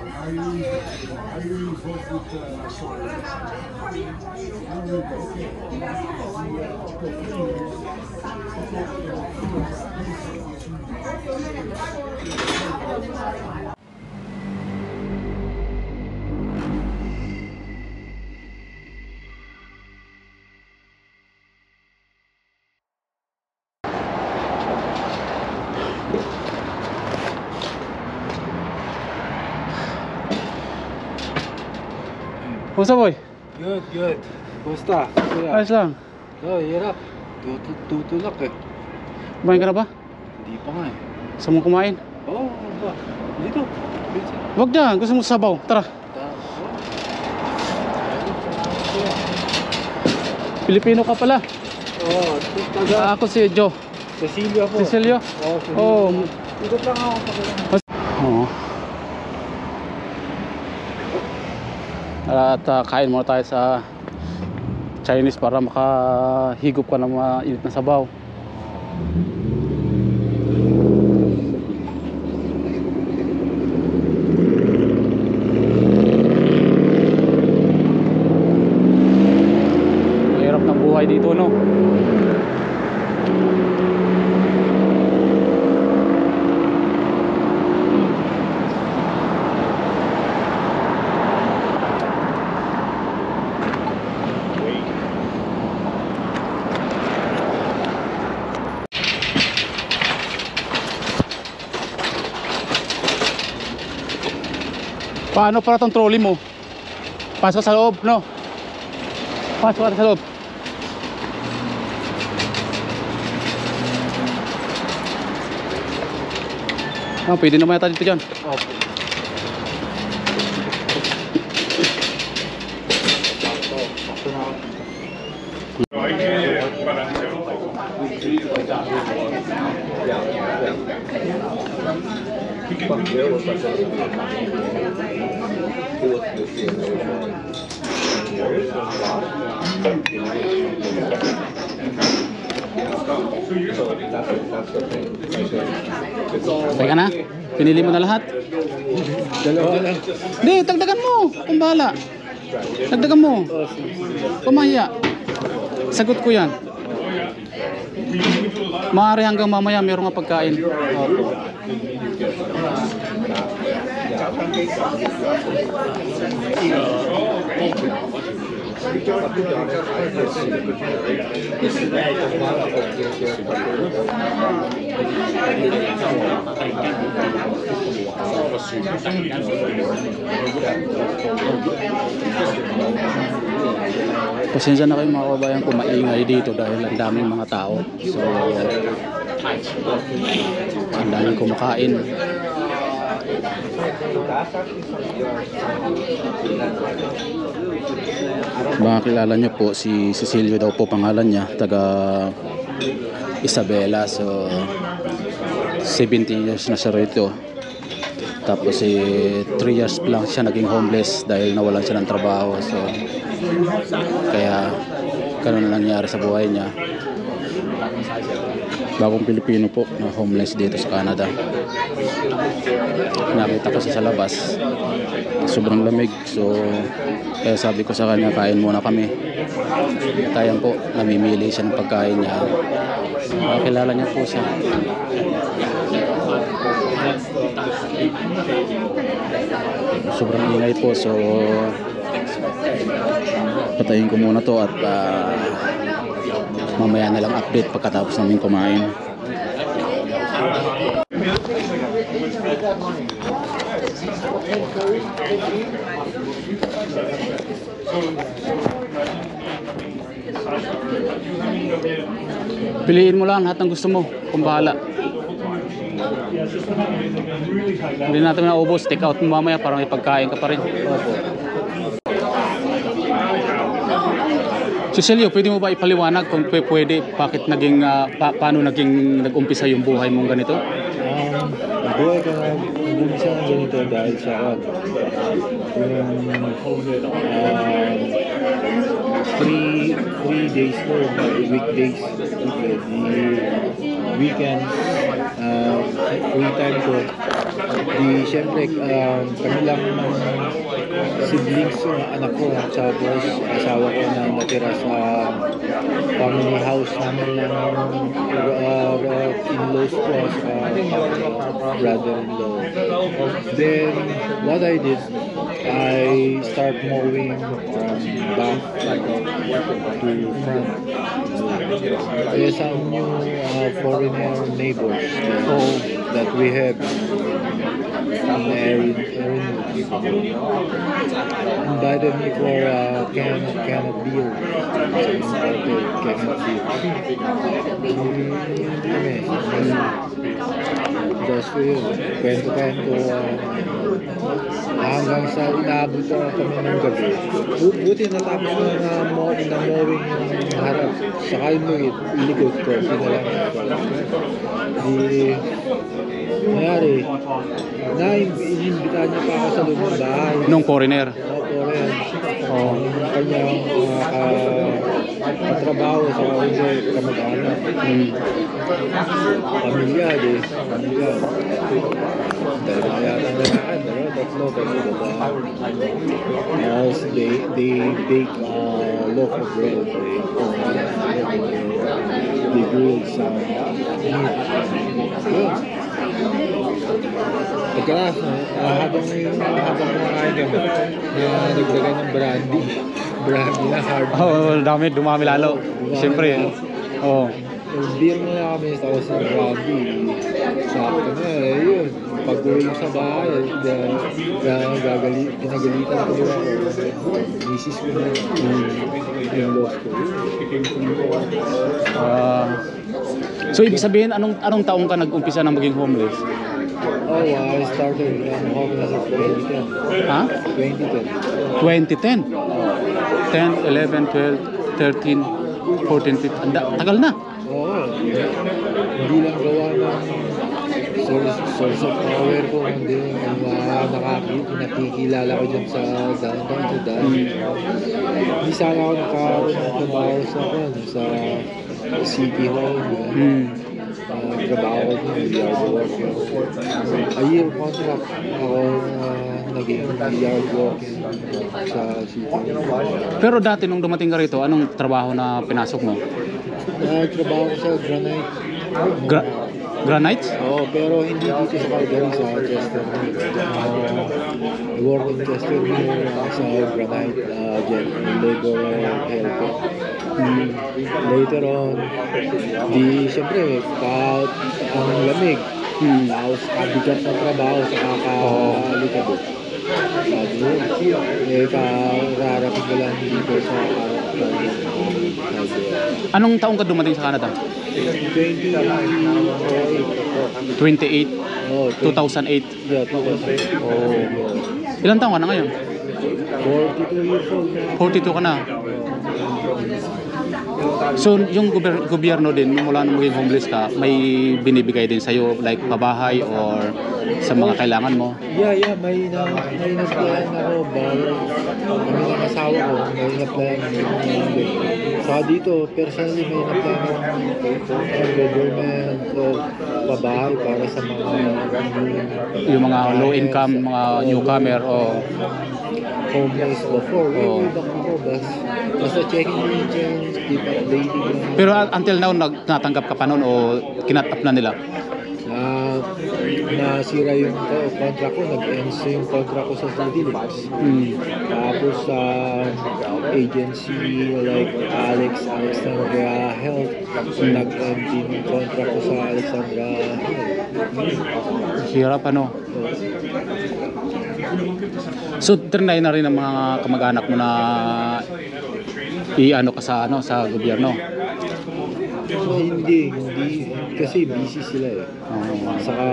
Kumusta boy? Good, good. Kumusta? Ayos lang. Oh, hirap. Tutulak eh. Kumain ka na ba? Hindi pa nga eh. Gusto mong kumain? Oo, ba? Dito. Wag dyan, gusto mong sabaw. Tara. Pilipino ka pala. Oo, taga. Ako si Joe. Cecilio po. Cecilio? Oo, Cecilio. Oo. Ikot lang ako pa. Oo. At kain muna tayo sa Chinese para makahigop ka ng mainit na sabaw. Mahirap ng buhay dito, no? Paano para tong trolley mo? Pasok sa loob, no? Pasok ka sa loob. Pwede naman yata dito dyan. Okay. Teka na, pinili mo na lahat. Dalawa lang. Hindi, dagdagan mo. Kung bahala. Dagdagan mo. Kumahiya. Sagot ko yan. Maaari hanggang mamaya mayroong nga pagkain. Pasensya na kayo mga kababayan kung maingay dito dahil ang daming mga tao. So ang daming kumakain. Baka kilala nyo po si Cecilio daw po pangalan niya, taga Isabela. So 70 years na siya rito. Tapos 3 years lang siya naging homeless dahil nawalan siya ng trabaho. So kaya ganun na nangyari sa buhay niya. Bagong Pilipino po na homeless dito sa Canada. Nakita ko siya sa labas, sobrang lamig. So kaya sabi ko sa kanya, kain muna kami. Kaya po, namimili siya ng pagkain niya. Kilala niya po siya. Sobrang ingay po. So patayin ko muna to at mamaya na lang update pagkatapos namin kumain. Piliin mo lang lahat ng gusto mo, kung bahala. Hindi natin naubos, take out mo mamaya para may pagkain ka pa rin. Cecilio, pwede mo ba ipaliwanag kung pwede bakit naging paano nag-umpisa yung buhay mong ganito? Buhay ko nag-umpisa ng ganito dahil sa three days no, weekdays, the weekends, free time ko, Siyempre, kami lang siblings yung anak ko, tapos asawa ko na natira sa family house namin ng in-laws ko, sa brother-in-law. Then, what I did, I start moving from back to front. There's some new foreigner neighbors that we have in Erin. Invited me for can of beer. Can of beer. Just for you. Kwento-kwento. Hanggang sa inaabot kami ng gabi. Buti natapos na mowing yung harap. Saka yung iligot ko. Nangyari, inimbitahan niya pa ako sa lumang bahay. Nung foreigner? Foreigner. Yung kanyang katrabaho sa kamag-anak. Pamilya. Dahil mayatang lalakad, tatlo babae. They bake loaf of bread. They grill some meat. Pagkakas, habang kumakain kami, nagdagan ng brandy na hard. Dumami lalo. Siyempre. Beer na kami, tapos ng brandy. Sakto na, yun. Pag-uwi sa bahay, pinagalitan ko yun ako. Misis ko na yung loss ko. So, ibig sabihin, anong taong ka nag-umpisa na maging homeless? I started homeless at 2010. Ha? 2010. 2010? 10, 11, 12, 13, 14, 15. Tagal na. Hindi lang gawa ng source of power ko, hindi nakikilala ko dyan sa downtown. Hindi sana ako nakaroon ng trabaho sa City Hall. Trabaho ko yung yard worker. A year contract ako naging yard worker sa City Hall. Pero dati nung dumating ka rito, anong trabaho na pinasok mo? Trabaho ko sa Granite. Granite? Pero hindi dito sa Calgary, sa Chestermere. I work in Chestermere sa Granite, labor helper. Later on, siyempre, ang lamig. Tapos, kabigat ng trabaho sa kakalikabot. Kararating ko lang dito sa Anong taong ka dumating sa Canada? 28. 28? 2008? Yeah, 2008. Ilan taong ka na ngayon? 42 years old na. 42 ka na? So, yung gobyerno din, mula nung maging homeless ka, may binibigay din sa'yo, like pabahay or sa mga kailangan mo? Yeah, may na-plan ako, kami ng asawa ko, may na-plan saka dito, personally may na-plan ng government o pabahay para sa mga yung mga low income, mga newcomer o homeless before. Basta checking regions, keep updating. Pero until now, natanggap ka pa nun o kinat-up na nila? Nasira yung contract ko, nag-ends yung contract ko sa Philippines. Tapos sa agency like Alexandra Health, nag-end din yung contract ko sa Alexandra Health. Hirap ano? So, trinay na rin ang mga kamag-anak mo na i-ano ka sa gobyerno? Hindi kasi busy sila eh. Saka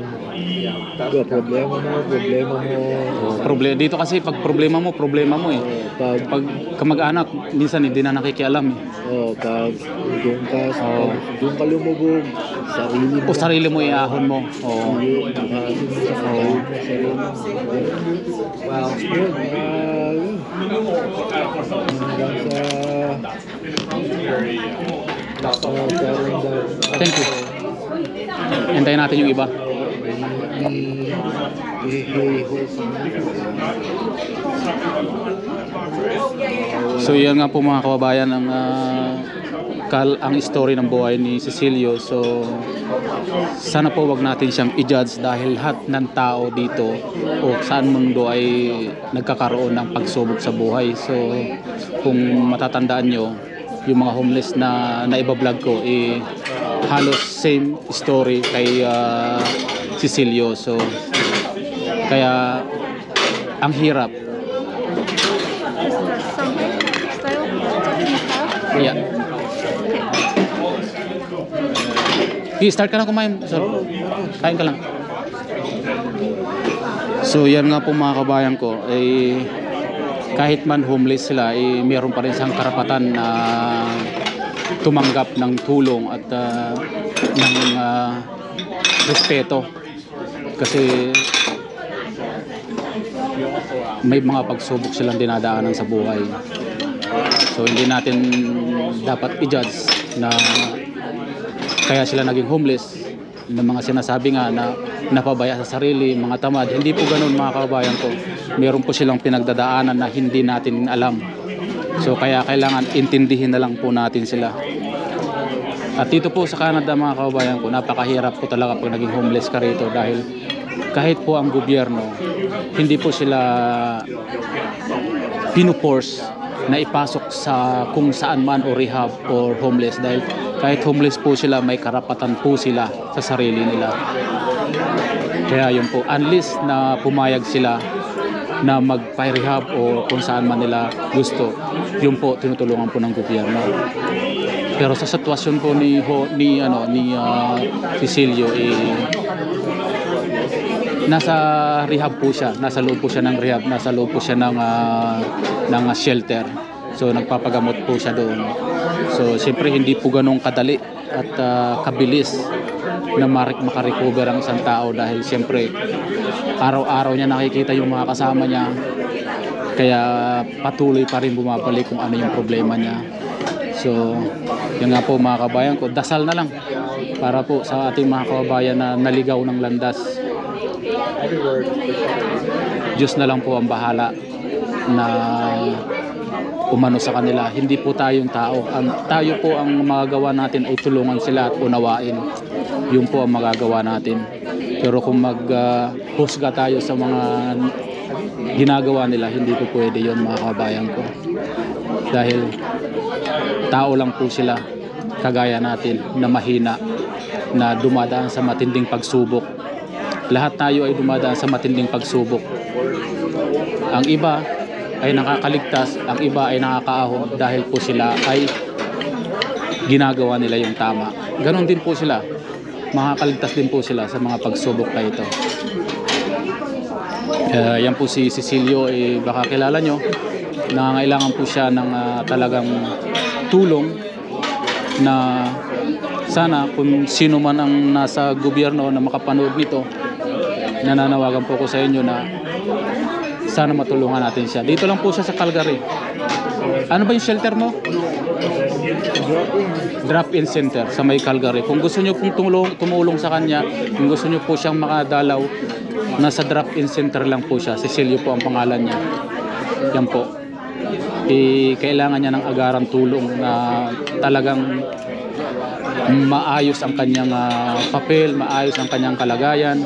problema dito kasi pag problema mo eh. Pag kamag-anak minsan hindi na nakikialam eh. Pag doon ka lumubog, sarili mo iahon mo. Thank you. Hintayin natin yung iba. So yan nga po mga kababayan ang story ng buhay ni Cecilio. So sana po wag natin siyang i-judge dahil lahat ng tao dito o saan mundo ay nagkakaroon ng pagsubok sa buhay. So kung matatandaan nyo, yung mga homeless na naiba-vlog ko halos same story kay Cecilio. So kaya ang hirap. Yeah. Start ka na kumain. So, kain ka lang. So yan nga po mga kabayan ko, kahit man homeless sila, mayroon pa rin siyang karapatan na tumanggap ng tulong at ng respeto. Kasi may mga pagsubok silang dinadaanan sa buhay. So hindi natin dapat i-judge na kaya sila naging homeless, ng mga sinasabi nga na napabaya sa sarili, mga tamad. Hindi po ganoon mga kababayan ko. Meron po silang pinagdadaanan na hindi natin alam. So kaya kailangan intindihin na lang po natin sila. At dito po sa Canada mga kababayan ko, napakahirap po talaga pag naging homeless ka rito dahil kahit po ang gobyerno, hindi po sila pinuforce na ipasok sa kung saan man o rehab or homeless, dahil kahit homeless po sila, may karapatan po sila sa sarili nila. Kaya yun po, unless na pumayag sila na magpa-rehab o kung saan man nila gusto, yun po tinutulungan po ng gobyerno. Pero sa sitwasyon po ni Cecilio, nasa rehab po siya, nasa loob po siya ng rehab, nasa loob po siya ng shelter. So nagpapagamot po siya doon. So siyempre hindi po ganong kadali at kabilis na makarecover ang isang tao, dahil siyempre araw-araw niya nakikita yung mga kasama niya, kaya patuloy pa rin bumabalik kung ano yung problema niya. So yun nga po mga kabayan ko, dasal na lang para po sa ating mga kababayan na naligaw ng landas. Diyos na lang po ang bahala na umano sa kanila. Hindi po tayong tao. Tayo po ang magagawa natin ay tulungan sila at unawain. Yun po ang magagawa natin. Pero kung maghusga tayo sa mga ginagawa nila, hindi po pwede yun mga kabayan ko. Dahil tao lang po sila, kagaya natin, na mahina, na dumadaan sa matinding pagsubok. Lahat tayo ay dumadaan sa matinding pagsubok. Ang iba ay nakakaligtas, ang iba ay nakakaahon dahil po sila ay ginagawa nila yung tama. Ganon din po sila. Makakaligtas din po sila sa mga pagsubok na ito. Yan po si Cecilio, baka kilala nyo. Nangangailangan po siya ng talagang tulong, na sana kung sino man ang nasa gobyerno na makapanood nito, nananawagan po ko sa inyo na sana matulungan natin siya. Dito lang po siya sa Calgary. Ano ba yung shelter mo? Drop-in center sa may Calgary. Kung gusto nyo pong tumulong sa kanya, kung gusto nyo po siyang makadalaw, nasa drop-in center lang po siya. Cecilio po ang pangalan niya. Yan po. Kailangan niya ng agarang tulong na talagang maayos ang kanyang papel, maayos ang kanyang kalagayan,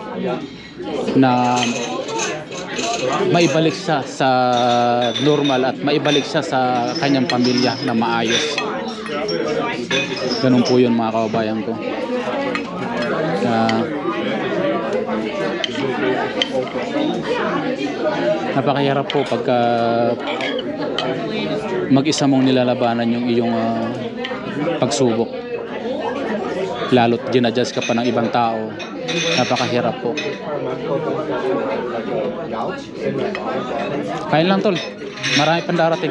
na maibalik siya sa normal at maibalik siya sa kanyang pamilya na maayos. Ganun po yun mga kababayan ko. Napakahirap po pagka mag-isa mong nilalabanan yung iyong pagsubok, lalo't ginadjust ka pa ng ibang tao. Napakahirap po. Kain lang tol, marami pang darating.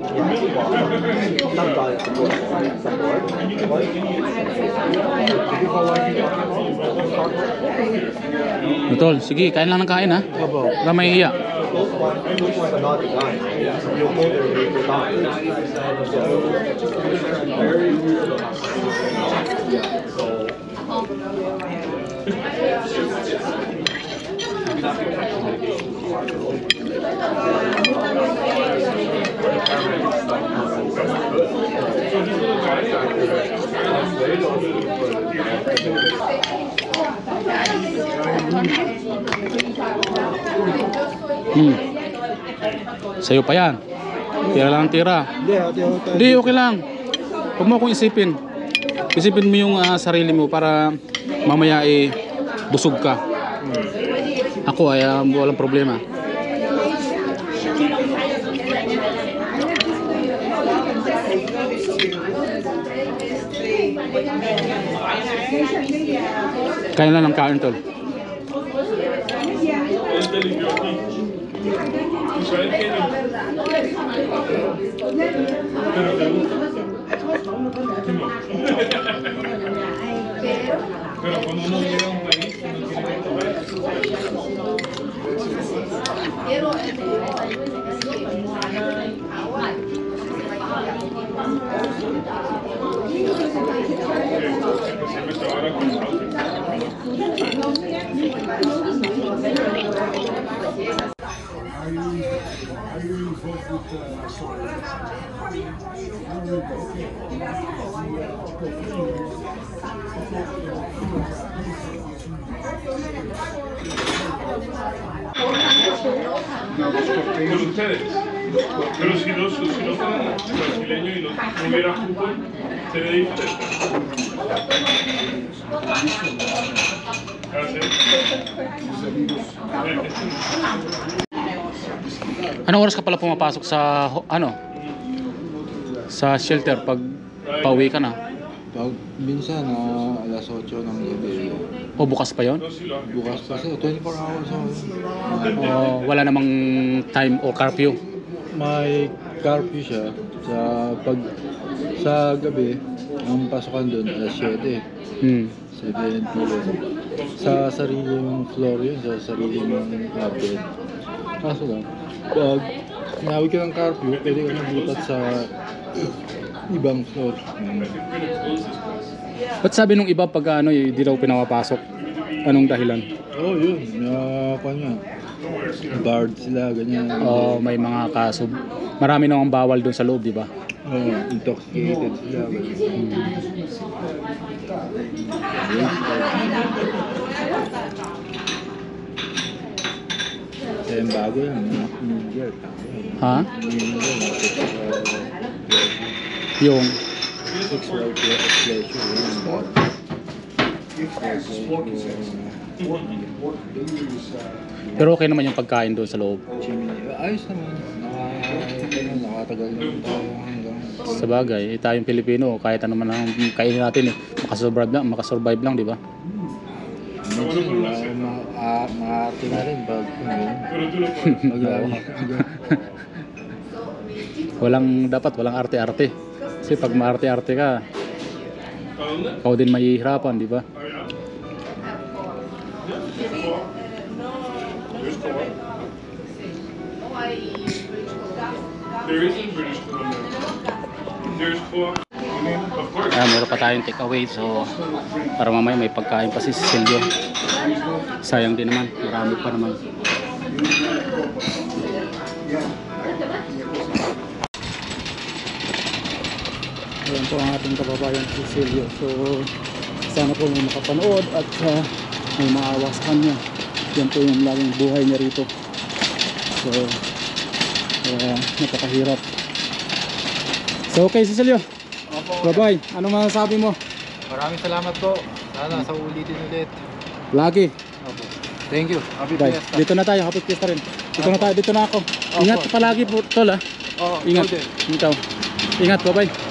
Tol, sige, kain lang ng kain ha. Opo. Wala may iya. Sa'yo pa yan. Tira lang ang tira. Hindi, okay lang. Huwag mo akong isipin. Isipin mo yung sarili mo para mamaya busog ka. Ako ay walang problema. Kain lang ng kain, tol. Pero cuando uno llega a un país, uno tiene que tomar. Siempre se van a con ustedes. Pero si no fueran brasileños y no hubiera fútbol, sería diferente. Anong oras ka pala pumapasok sa sa shelter pag pauwi ka na? Pag minsan alas 8 ng gabi, O bukas pa yon? bukas pa siya, 24 hours ako. O wala namang time o curfew? May curfew siya sa gabi, ang pasokan doon alas 7. 7 p.m. Sa sariling floor yun, sa sariling bed. Kaso lang, pag nawag ka ng curfew, pwede ka naglipat sa ibang floor. Ba't sabi nung iba pag hindi daw pinapapasok? Anong dahilan? Oo, yun. Kanya, barred sila, ganyan. May mga kaso. Marami namang bawal doon sa loob, di ba? Intoxicated sila. Kaya bago yan, New Year. Ha? New Year, Yung sexual pleasure. pero okay naman yung pagkain doon sa loob. Ayos naman. Nakatagal naman tayo hanggang. Sa bagay, tayong Pilipino, kahit ano man ang kainin natin makasurvive lang, di ba? Minsan, maarte na rin pag walang arte-arte. Kasi pag maarte-arte ka, ikaw din mahihirapan, di ba? There is in British Columbia. There's pork. Of course. Meron pa tayong take away, so para mamaya may pagkain pa si Cecilio. Sayang din naman, marami pa naman. Ayan po ang ating kababayan si Cecilio. So sana po may makapanood at may maawa sa kanya. Yan po yung laging buhay niya rito. So napakahirap. So okay Cecilio, bye bye. Ano masasabi mo? Maraming salamat po. Sana sa ulitin ulit. Lagi. Opo. Thank you. Happy Bye. Fiesta. Dito na tayo, happy fiesta rin. Dito na tayo, dito na ako. Ingat ka palagi po, tol ha. Oo, Ingat. ikaw din. Ikaw. Ingat, bye bye.